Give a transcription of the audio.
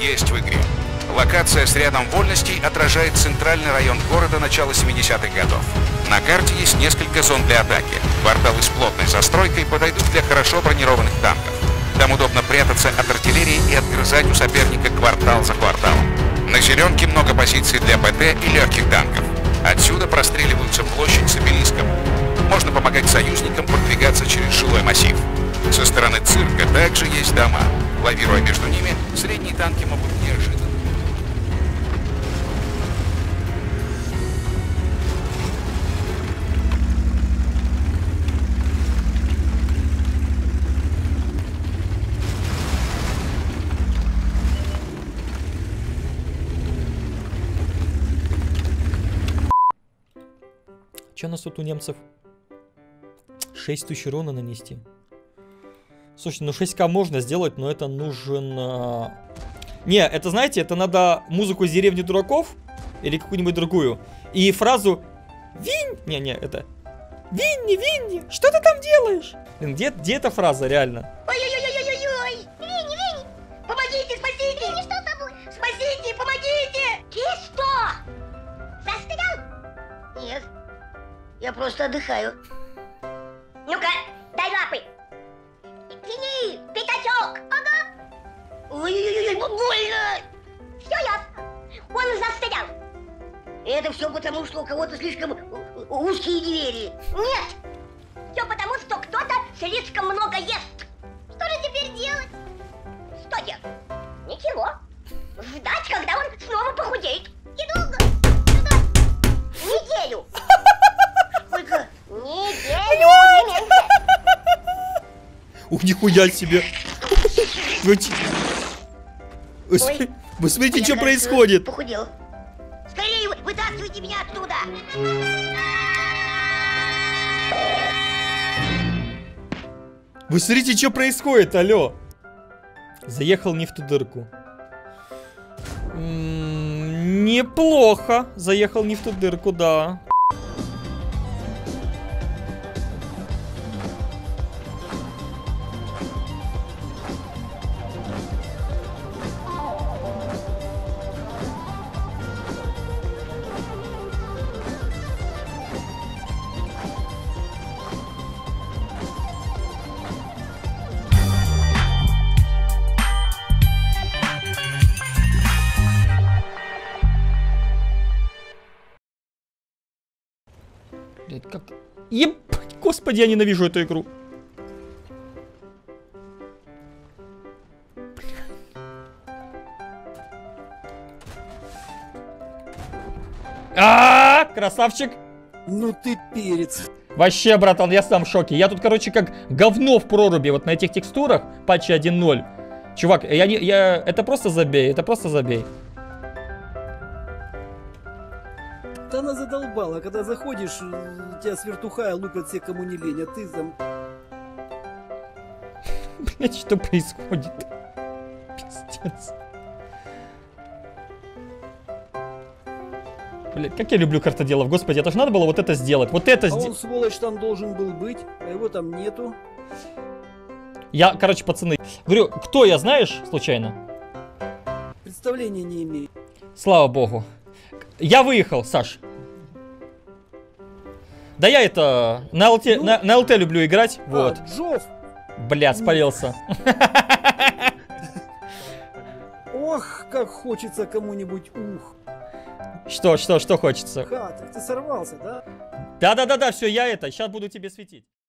есть в игре. Локация с рядом вольностей отражает центральный район города начала 70-х годов. На карте есть несколько зон для атаки. Кварталы с плотной застройкой подойдут для хорошо бронированных танков. Там удобно прятаться от артиллерии и отгрызать у соперника квартал за кварталом. На зеленке много позиций для ПТ и легких танков. Отсюда простреливаются площадь с обелиском. Можно помогать союзникам продвигаться через жилой массив. Со стороны цирка также есть дома. Лавируя между ними, средние танки могут неожиданно. Что у нас тут у немцев? 6000 урона нанести. Слушайте, ну 6к можно сделать, но это нужен... Не, это знаете, это надо музыку из деревни дураков или какую-нибудь другую. И фразу «Винь!» Не, это... «Винни, Винни, что ты там делаешь?» Блин, где эта фраза, реально? Ой-ой-ой-ой-ой! Винни, Винни! Помогите, спасите! Винни, что с тобой? Спасите, помогите! Ты что? Застрял? Нет. Я просто отдыхаю. Ну-ка, дай лапы. Тяни, пятачок. Ага. Ой-ой-ой, больно. Все ясно. Он застрял. Это все потому, что у кого-то слишком узкие двери. Нет. Все потому, что кто-то слишком много ест. Что же теперь делать? Что делать? Ничего. Ждать, когда он снова похудеет. И долго. Неделю. Сколько? Неделю. Ух, нихуя себе. Вы смотрите, что происходит. Похудел. Скорее вытаскивайте меня оттуда. Вы смотрите, что происходит, алло. Заехал не в ту дырку. Неплохо. Заехал не в ту дырку, да. Как... Ебать, господи, я ненавижу эту игру. Красавчик. Ну ты перец. Вообще, братан, я сам в шоке. Я тут, короче, как говно в проруби вот на этих текстурах. Патче 1.0. Чувак, это просто забей, это просто забей. Да она задолбала, когда заходишь, тебя с вертухая лупят все, кому не лень, а ты там... Блять, что происходит? Пиздец. Блять, как я люблю картоделов, господи, это же надо было вот это сделать, вот это сделать. Он, сволочь, там должен был быть, а его там нету. Я, короче, пацаны, говорю, кто я, знаешь, случайно? Представления не имею. Слава богу. Я выехал, Саш. Да я это, на ЛТ люблю играть, вот. Джофф! Бля, спалился. Ох, как хочется кому-нибудь ух. Что хочется? Ха, так ты сорвался, да? Да, все, я это, сейчас буду тебе светить.